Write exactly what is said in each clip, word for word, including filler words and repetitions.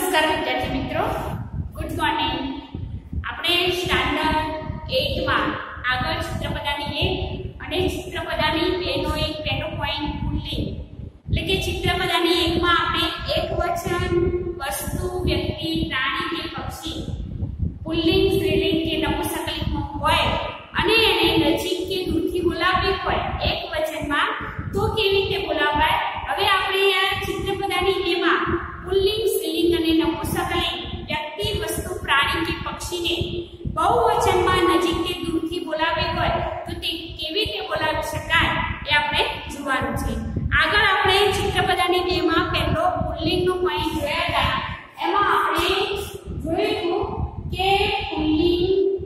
નમસ્કાર વિદ્યાર્થી મિત્રો, ગુડ મોર્નિંગ. આપણે સ્ટાન્ડર્ડ એટ માં આગળ ચિત્રપદાની એક અને ચિત્રપદાની બે નો એક પહેલો પોઈન્ટ પુલ્લિંગ એટલે કે ચિત્રપદાની એક માં આપણે એકવચન વસ્તુ, વ્યક્તિ, પ્રાણી કે પક્ષી પુલ્લિંગ, સ્ત્રીલિંગ કે નપુંસકલિંગમાં હોય અને એને નજીક કે દૂરથી બોલાવવી હોય એકવચનમાં તો કેવી રીતે બોલાવાય. હવે આપણે આ ચિત્રપદાની બે માં પુલ્લિંગ, સ્ત્રીલિંગ અને નપુંસકલિંગ વ્યક્તિ, વસ્તુ, પ્રાણી કે પક્ષીને બહુવચનમાં નજીક કે દૂરથી બોલાવવી હોય તો તે કેવી રીતે બોલાવી શકાય એ આપણે જોવાનું છે. આગળ આપણે ચિત્રપદાની બે માં પહેલો પુલ્લિંગનો પોઈન્ટ જોયા હતા. એમાં આપણે જોયું કે પુલ્લિંગ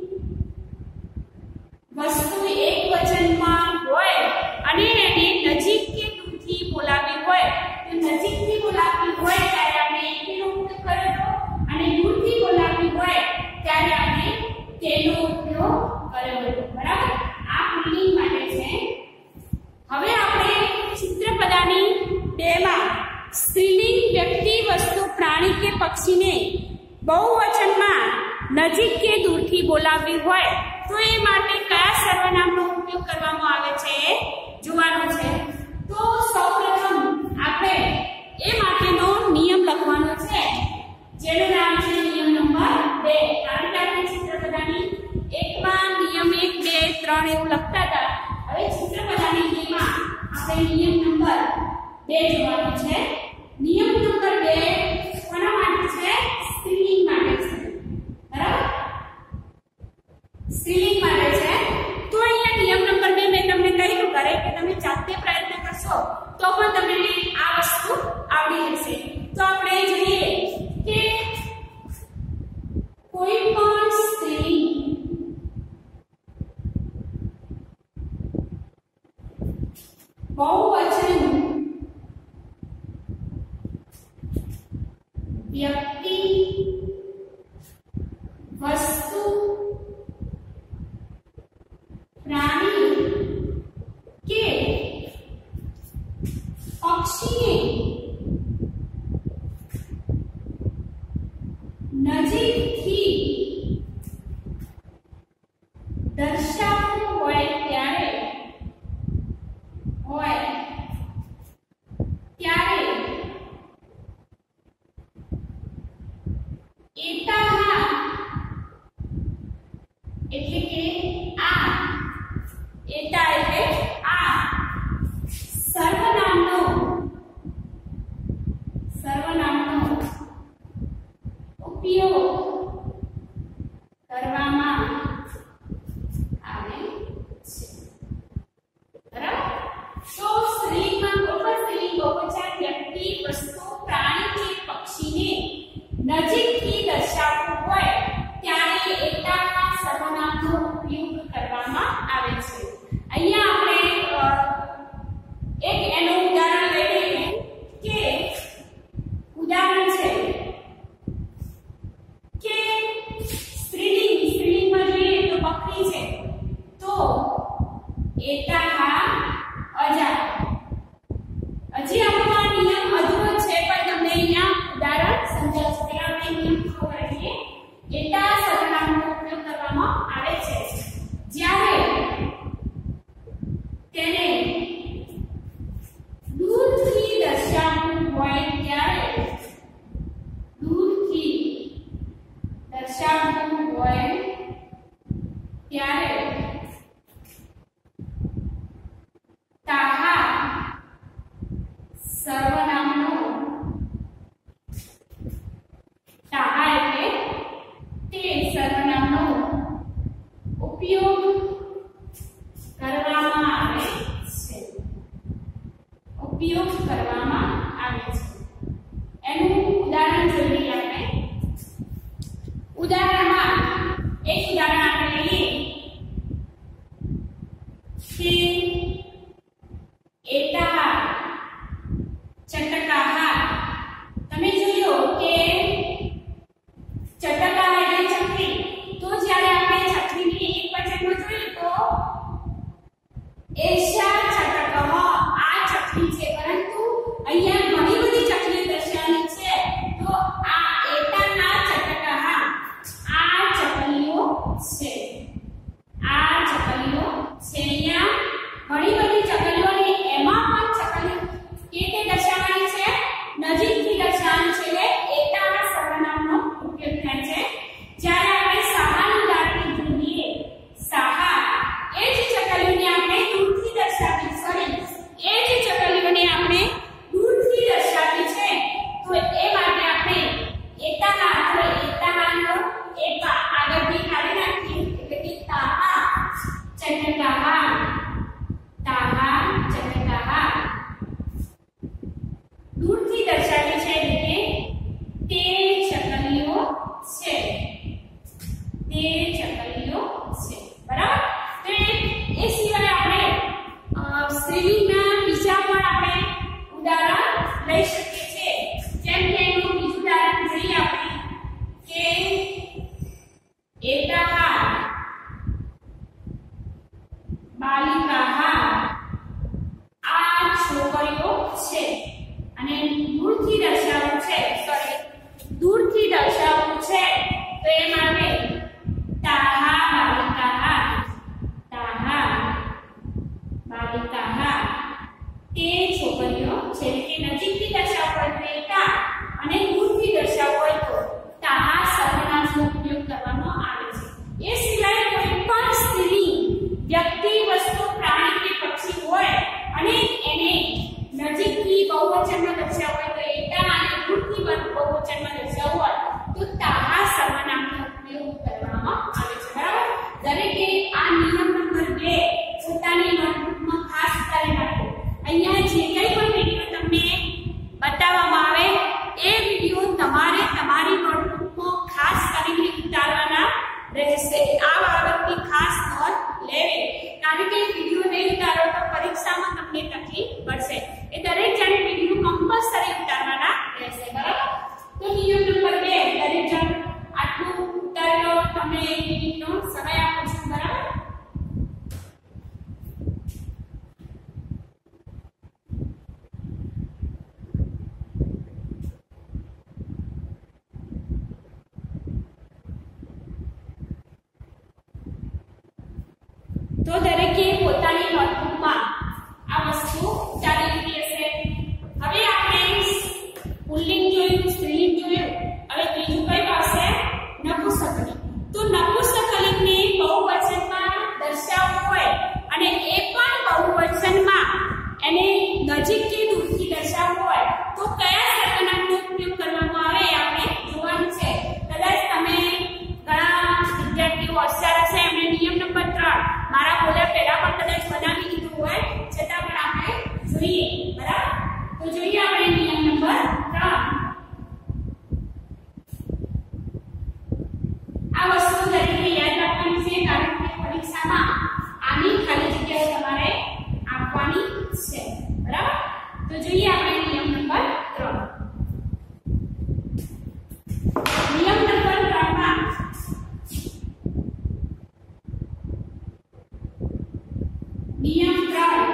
વસ્તુ એકવચનમાં હોય અને એને નજીક કે દૂરથી બોલાવવી હોય તો નજીકથી બોલાવવી હોય ત્યારે આપણે એકનો ઉપયોગ કર્યો અને દૂરથી બોલાવવી હોય ત્યારે આપણે તેનો ઉપયોગ કર્યો હતો. બરાબર, આ પુલ્લિંગ માટે છે. હવે આપણે ચિત્રપદાની બે માં સ્ત્રીલિંગ વ્યક્તિ, વસ્તુ, પ્રાણી કે પક્ષીને બહુવચનમાં નજીક કે દૂરથી બોલાવવી હોય તો એ માટે કયા સર્વનામનો ઉપયોગ કરવામાં આવે છે જોવાનું છે. તો સૌપ્રથમ આપણે એ માટેનો નિયમ લખવાનો છે જેનું નામ છે નિયમ નંબર બે. કારણ કે આપણે ચિત્રપદાની એક માં નિયમ એક, બે, ત્રણ એવું લખતા હતા. હવે ચિત્રપદાની બે માં આપણે નિયમ નંબર બે જોવાનો છે. નિયમ નંબર બે કોના માટે છે? સ્ત્રીલિંગ માટે છે. બરાબર, સ્ત્રીલિંગ માટે છે. તો અહીંયા નિયમ નંબર બે મેં તમને કહ્યું કરે કે તમે જાતે પ્રયત્ન કરશો તો પણ તમને આ વસ્તુ આવડી જશે. તો આપણે જોઈએ કે કોઈ પણ સ્ત્રીલિંગ બહુવચન વ્યક્તિ, વસ્તુ, પ્રાણી કે પક્ષીને નજીકથી દર્શાવવું હોય ત્યારે હોય ત્યારે એતા એટલે કે આ એતા એટલે આ સર્વનામનો સર્વનામનો ઉપયોગ કરવામાં આવે છે. બરાબર, તો સ્ત્રીલિંગમાં કોઈ પણ સ્ત્રીલિંગ બહુવચન વ્યક્તિ, વસ્તુ, પ્રાણી કે પક્ષીને નજીકથી દર્શાવવું હોય ત્યારે એતાના સર્વનામનો ઉપયોગ કરવામાં આવે છે. અહીંયા આપણે એક એનું ઉદાહરણ લઈ લઈએ કે ઉદાહરણ છે કે સ્ત્રીલિંગ સ્ત્રીલિંગમાં જોઈએ તો બકરી છે તો એતા અજા. હજી આપણો આ નિયમ અધૂરો છે પણ તમને અહીંયા ઉદાહરણ સમજાવશે. પહેલા આપણે નિયમ ખબર કરીએ. એતા સર્વનામનો ઉપયોગ કરવામાં આવે છે જ્યારે તેને દૂરથી દર્શાવવું હોય ત્યારે દૂરથી દર્શાવવું હોય ત્યારે તાહા સર્વનામનો તાહા એટલે તે સર્વનામનો ઉપયોગ કરવામાં આવે છે. ઉપયોગ કરવામાં આવે છે. એનું ઉદાહરણ જોઈએ આપણે. ઉદાહરણમાં એક ઉદાહરણ આપણે લઈએ કે એતા ચટકાહા. તમે જોયું કે ચટકા એટલે ચકલી. તો જ્યારે આપણે ચકલીની એકવચનમાં જોયું તો એશા ચટકહ, આ ચકલી છે. પરંતુ અહીંયા ઘણી બધી ચકલીઓ દર્શાવેલી છે તો આ તે છોકરીઓ છે કે નજીકથી દર્શાવવા હોય તો એટા અને દૂરથી દર્શાવવા હોય તો તા સર્વનામનો ઉપયોગ કરવામાં આવે છે. એ સિવાય કોઈ પણ સ્ત્રી, વ્યક્તિ, વસ્તુ, પ્રાણી કે પક્ષી હોય અને એને નજીકથી બહુવચનમાં દર્શાવવા હોય તો એટા અને દૂરથી બહુવચનમાં દર્શાવવા હોય તો તા સર્વનામનો ઉપયોગ કરવામાં આવે છે. બરાબર? દરેકે આ નિયમ નંબર બે પોતાની નોટબુકમાં ખાસ કરી નાખો. અહીંયા જે કંઈ પણ વિડિયો તમને બતાવવામાં આવે એ વિડિયો તમારે તમારી નોટબુકમાં ખાસ કરીને ઉતારવાના રહેશે. આ બાબતની ખાસ નોંધ લેવી, કારણ કે વિડિયો નહીં ઉતારો તો પરીક્ષામાં તમને તકલીફ પડશે. એ દરેક જણ વિડિયો કમ્પલસરી ઉતારવાના રહેશે. બરાબર? તો નિયમ નંબર બે, દરેક જણ આટલું ઉતારી લો. તમને એક મિનિટનો સમય આપું છું. બરાબર? તો દરેકે પોતાની નોટબુકમાં આ વસ્તુ ઉતારી લીધી હશે. હવે આપણે પુલ્લિંગ જોયું, સ્ત્રીલિંગ જોયું. હવે ત્રીજું કયું આવશે? નપુંસકલિંગ. તો નપુંસકલિંગને બહુવચનમાં દર્શાવવું હોય અને એ પણ બહુવચનમાં એને નજીક કે દૂરથી દર્શાવવું હોય તો કયા સર્વનામનો ઉપયોગ કરવામાં આવે એ આપણે જોવાનું છે. કદાચ તમે ઘણા વિદ્યાર્થીઓ હોશિયાર હશે, એમને નિયમ નંબર ત્રણ મારા બોલ્યા પહેલા પણ કદાચ બનાવી દીધું હોય, છતાં પણ આપણે જોઈએ. બરાબર? તો જોઈએ આપણે નિયમ નંબર ત્રણ. આ વસ્તુ દરેકે યાદ રાખવાની છે, કારણ કે પરીક્ષામાં આની ખાલી જગ્યાઓ તમારે આપવાની છે. બરાબર? તો જોઈએ આપણે નિયમ નંબર ત્રણ. નિયમ નંબર ત્રણ માં નિયમ ત્રણ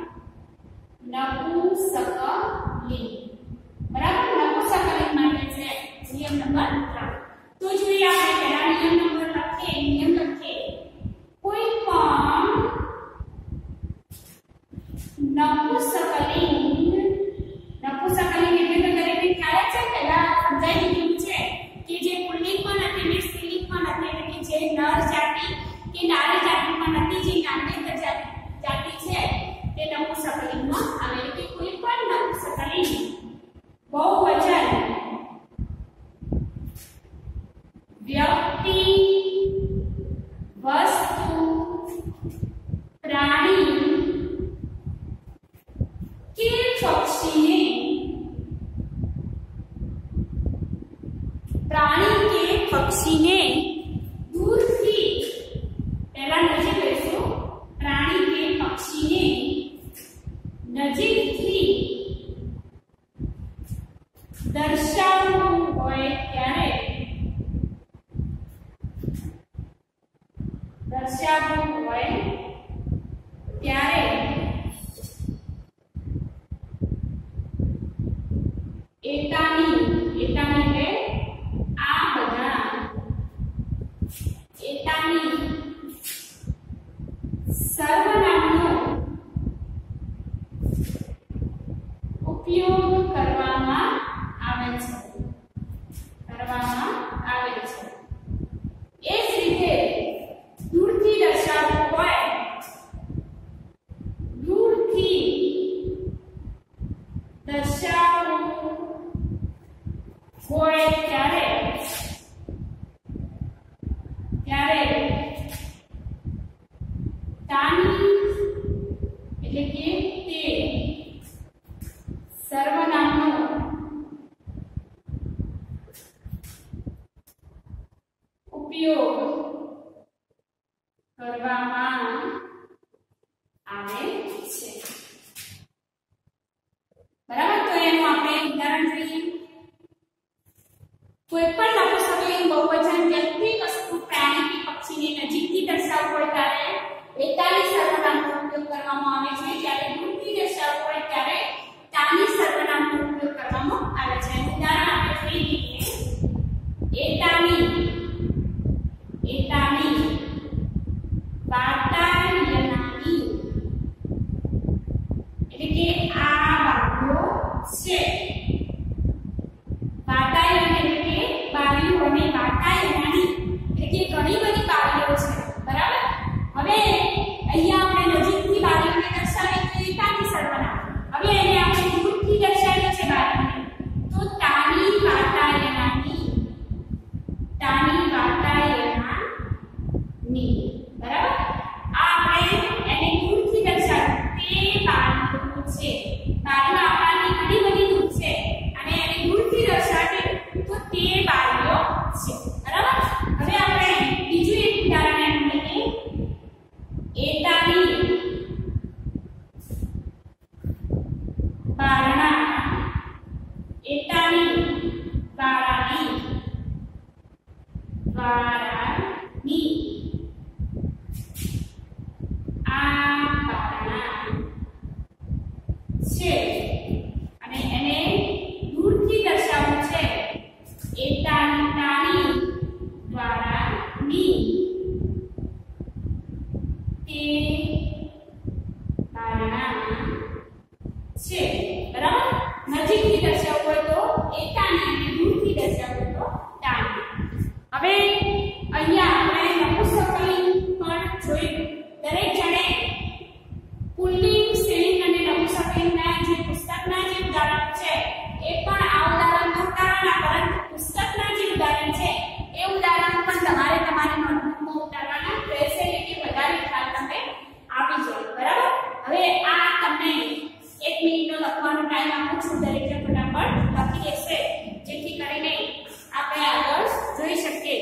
નપુંસકલિંગ. બરાબર? નપુંસકલિંગ માટે છે નિયમ નંબર ત્રણ. તો જોઈએ આપણે પહેલા નિયમ નંબર લખીએ. નિયમ લખીએ કોઈ પણ નપુંસકલિંગ. નપુંસકલિંગ એટલે તો દરેકને ખ્યાલ છે, પહેલા સમજાઈ દીધું છે કે જે પુલ્લિંગ પણ નથી ને સ્ત્રીલિંગ પણ નથી, એટલે કે જે નર જાતિ કે નારી જાતિ પણ નથી, જે નાન્યતર જાતિ જાતિ છે તે નપુંસકલિંગમાં આવે. એટલે કોઈ પણ નપુંસકલિંગ બહુવચન વ્યક્તિ, વસ્તુ, પ્રાણી કે પક્ષીને પ્રાણી કે પક્ષીને દૂરથી, પહેલા નજીક લઈશું, પ્રાણી કે પક્ષીને નજીકથી દર્શાવવું હોય ત્યારે દર્શાવવું હોય ત્યારે એટાની એટાની એટલે આ બધા એટાની સર્વનામનો ઉપયોગ કરવામાં આવે છે કરવામાં આવે છે. એ જ રીતે દૂરથી દર્શાવવું હોય, દૂરથી દર્શાવવું હોય ત્યારે ત્યારે તાની એટલે કે તે સર્વનામનો ઉપયોગ કરવામાં આવે છે. બરાબર? તો એનું આપણે ઉદાહરણ જોઈએ. કોઈ એટલે કે આ બારીઓ છે. વાટાયન એટલે કે બારીઓ અને વાટાયનાની એટલે કે ઘણી બધી બારીઓ છે. બરાબર. હવે અહીંયા આપણે નજીકથી બારીઓને દર્શાવી તો એ કાની સર્વનામ. હવે એને આપણે દૂરથી દર્શાવી છે બારીને તો તાની વાટાયનાની. તાની વાટાયનાની. બરાબર. આ આપણે એને દૂરથી દર્શાવી તે બારીઓ છે. બારીઓ આપણાથી ઘણી બધી દૂર છે અને એને દૂરથી દર્શાવી તો તે બારીઓ છે. બરાબર. હવે આપણે બીજું એક ઉદાહરણ લઈએ. એટાની બારણા. એટાની બારાની. બારાની. આ બારણા છે અને એને દૂરથી દર્શાવવું છે. એટાની તાની બારાની. તે બારણા છે. બરાબર. નજીકથી દર્શાવવું હોય તો એટાની અને દૂરથી દર્શાવવું તો તાની. હવે અહીંયા આપણે નપુંસકલિંગ પણ જોયું. દરેક જણે પુલ્લિંગ સ્ત્રીલિંગ અને નપુંસકલિંગના જે પુસ્તકના જે ઉદાહરણ છે એ પણ આ ઉદાહરણ તો ઉતારવાના, પરંતુ પુસ્તકના જે ઉદાહરણ છે એ ઉદાહરણ પણ તમારે તમારી નોટબુકમાં ઉતારવાના રહેશે એટલે કે વધારે ખ્યાલ તમને આવી જાય. બરાબર. હવે આ તમને એક મિનિટનો લખવાનો ટાઈમ આપું છું. દરેક જણ ફટાફટ લખી લેશે જેથી કરીને આપણે આગળ જોઈ શકીએ.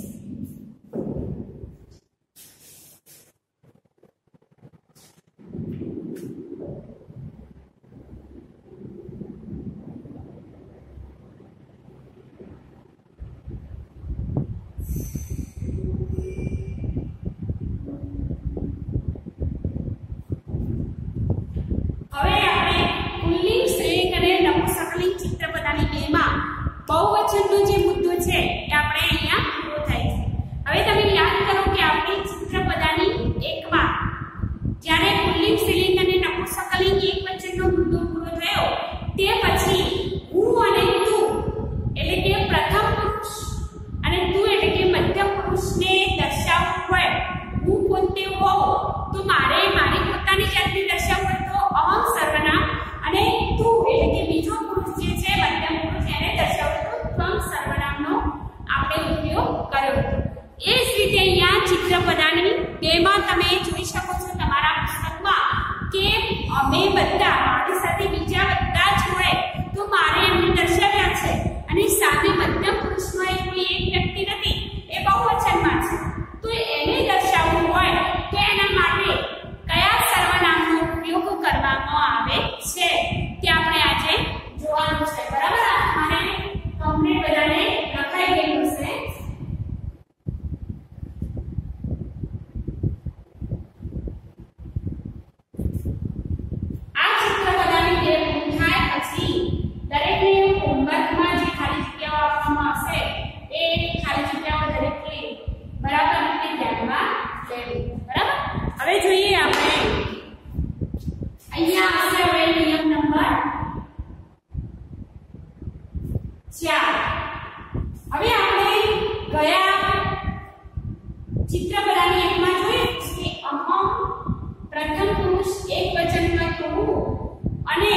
બહુવચનનો જે મુદ્દો છે એ આપણે અહીંયા પૂરો થાય છે. હવે તમે યાદ કરો કે આપણે ચિત્રપદાની એકમાં જ્યારે પુલ્લિંગ સ્ત્રીલિંગ અને નપુંસકલિંગ એકવચનનો મુદ્દો પૂરો થયો તે પછી હું અને તું એટલે કે પ્રથમ પુરુષ અને તું એટલે કે મધ્યમ પુરુષને દર્શાવવું હોય. હું પોતે હોઉં તો મારે મારી પોતાની જાતને દર્શાવવું હોય તો અહમ સર્વનામ અને તું એટલે કે બીજો પુરુષ જે છે મધ્યમ પુરુષ એને દર્શાવવું તો ત્વમ સર્વનામનો આપણે ઉપયોગ કર્યો. એ જ રીતે અહીંયા ચિત્રપદાની બેમાં તમે જોઈ શકો છો તમારા પુસ્તકમાં કે અમે બધા મારી સાથે બીજા બધા જ હોય તો મારે એમને દર્શાવ્યા છે અને સામે મધ્યમ પુરુષમાં કોઈ એક વ્યક્તિ નથી, એ બહુવચનમાં છે. તો એને દર્શાવવું હોય તો એના માટે કયા સર્વનામનો ઉપયોગ કરવામાં આવે છે તે આપણે આજે જોવાનું છે. બરાબર. મને તમને બધાને લખાઈ ગયેલું છે. આ ચિત્રપદાની બે પૂરી થાય પછી દરેકને હોમવર્કમાં જે ખાલી જગ્યાઓ આપવામાં આવશે એ ખાલી જગ્યાઓ દરેકે બરાબર રીતે ધ્યાનમાં લેવી. બરાબર. હવે જોઈએ આપણે અહીંયા આવશે હવે નિયમ નંબર ચાર. હવે આપણે ગયા ચિત્રપદાની એકમાં જોયું કે અહમ પ્રથમ પુરુષ એકવચનમાં તો હું અને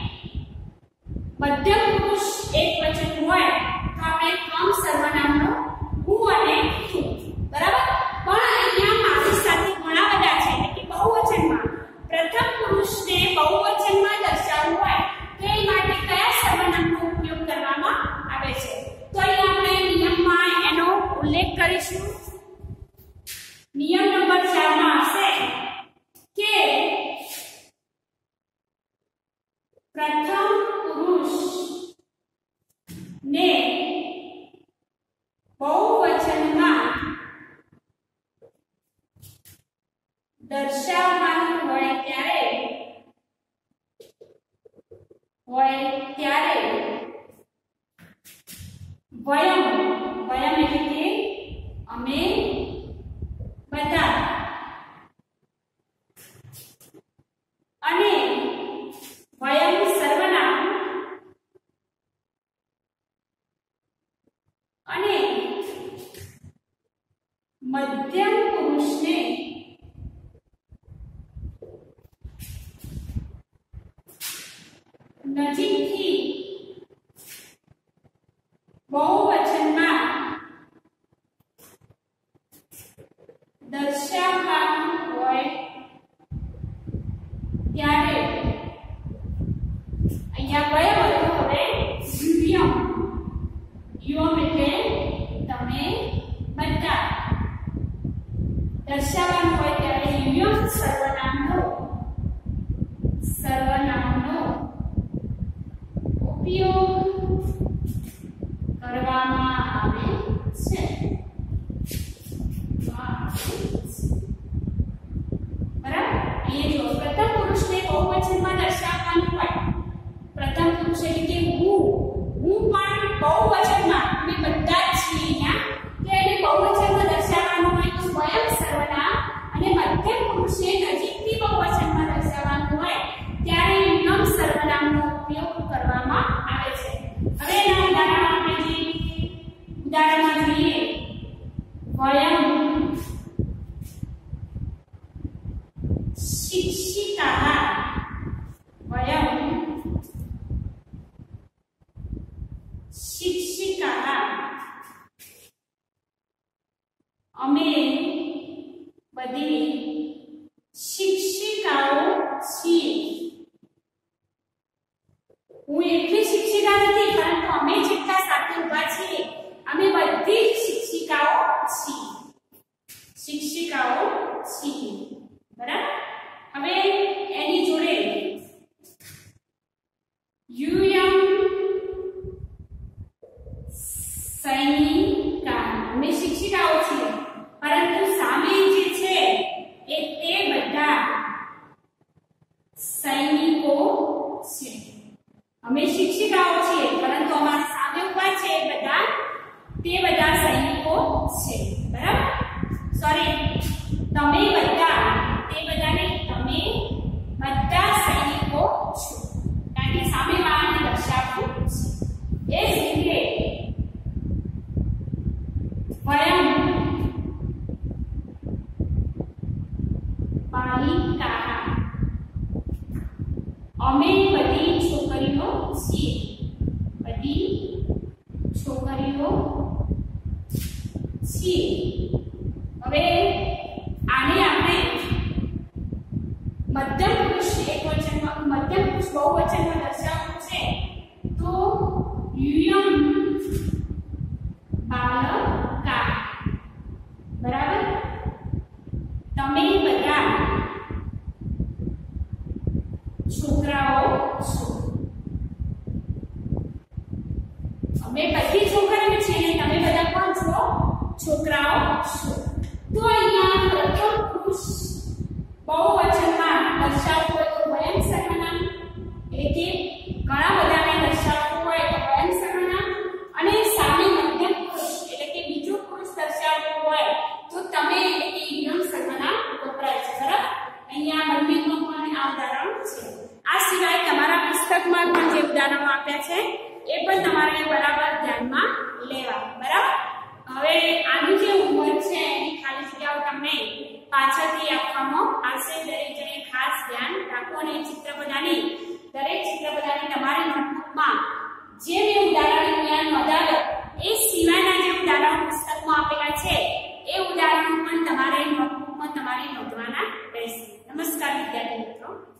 મધ્યમ પુરુષ એકવચન હોય તો આપણે ત્વમ સર્વનામનો હું અને તું. બરાબર. પણ અહીંયા મારી સાથે ઘણા બધા છે એટલે કે બહુવચનમાં પ્રથમ પુરુષને બહુવચનમાં દર્શાવવું હોય તો એ માટે કયા સર્વનામનો ઉપયોગ કરવામાં આવે છે તો અહીંયા આપણે નિયમમાં એનો ઉલ્લેખ કરીશું. નિયમ નંબર ચાર માં આવશે કે પ્રથમ પુરુષ ને બહુવચનમાં દર્શાવવાનું હોય ત્યારે હોય ત્યારે વયમ વયમ એટલે કે અમે બધા અને નજીકથી બહુવચનમાં દર્શાવવાનું હોય ત્યારે અહીંયા કયો હતો હવે યુયમ યુયમ એટલે તમે બધા દર્શાવવાનું હોય ત્યારે યુયમ સર્વનામનો સર્વનામનો ઉપયોગ કરવામાં આવે છે. બરાબર. એ જો પ્રથમ પુરુષને બહુવચનમાં દર્શાવવાનું હોય, પ્રથમ પુરુષ એટલે કે હું હું પણ બહુવચનમાં અમે બધા જ છીએ અહીંયા કે એને બહુવચનમાં દર્શાવવાનું હોય તો સ્વયં સર્વનામ અને મધ્યમ પુરુષને નજીકથી બહુવચનમાં દર્શાવવાનું હોય ત્યારે યુયમ સર્વનામનો ઉપયોગ કરવામાં આવે છે. હવે એના ઉદાહરણ આપણે જે ઉદાહરણમાં જોઈએ વયમ શિક્ષિકાः વયમ શિક્ષિકાः અમે બધી શિક્ષિકાઓ છીએ. હું એકલી શિક્ષિકા નથી પરંતુ અમે જેટલા સાથે ઊભા છીએ અમે બધી જ શિક્ષિકાઓ છીએ. શિક્ષિકાઓ છીએ. બરાબર. હવે એની જોડે યુયમ સૈનિકા અમે શિક્ષિકાઓ છીએ પરંતુ સામે જે છે એ તે બધા સૈનિકો છે. અમે શિક્ષિકાઓ છીએ પરંતુ અમારા સામે ઊભા છે એ બધા તે બધા સૈનિકો છે. બરાબર. સોરી તમે બધા તે બધાને તમે બધા સૈનિકો છો કારણ કે સામે વાળાને દર્શાવવું છે. એ જ રીતે વયમ બાલિકાः અમે બધી છોકરીઓ છીએ. બધી છોકરીઓ છીએ. હવે આને આપણે મધ્યમ પુરુષ એકવચનમાં મધ્યમ પુરુષ બહુવચનમાં દર્શાવવું છે તો યુયમ બાલકાः બરાબર. તમે બધા છોકરાઓ છો. અમે બધી છોકરીઓ છીએ તમે બધા કોણ છો? છોકરાઓ છો. તો અહીંયા પ્રથમ પુરુષ બહુવચનમાં દર્શાવવું હોય તો વયમ સર્વનામ એટલે કે ઘણા બધાને દર્શાવવું હોય તો વયમ સર્વનામ અને સામે મધ્યમ પુરુષ એટલે કે બીજો પુરુષ દર્શાવવું હોય તો તમે એટલે કે યુયમ સર્વનામ વપરાય છે. બરાબર. અહીંયા બંનેમાં પણ આ ઉદાહરણ છે. આ સિવાય તમારા પુસ્તકમાં પણ જે ઉદાહરણો આપ્યા છે એ પણ તમારે બરાબર ધ્યાનમાં લેવા. બરાબર. હવે આનું જે હોમવર્ક છે એની ખાલી જગ્યાઓ તમને પાછળથી આપવામાં આવશે. દરેક જણે ખાસ ધ્યાન રાખો અને ચિત્ર બનાવી દરેક ચિત્ર બનાવી તમારી નોટબુકમાં જે મેં ઉદાહરણ અહીંયા નોંધાવ્યા એ સિવાયના જે ઉદાહરણો પુસ્તકમાં આપેલા છે એ ઉદાહરણો પણ તમારે નોટબુકમાં તમારી નોંધવાના રહેશે. નમસ્કાર વિદ્યાર્થી મિત્રો.